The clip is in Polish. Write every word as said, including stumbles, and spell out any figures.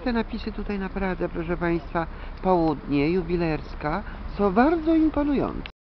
te napisy tutaj naprawdę, proszę Państwa, południe, jubilerska, są bardzo imponujące.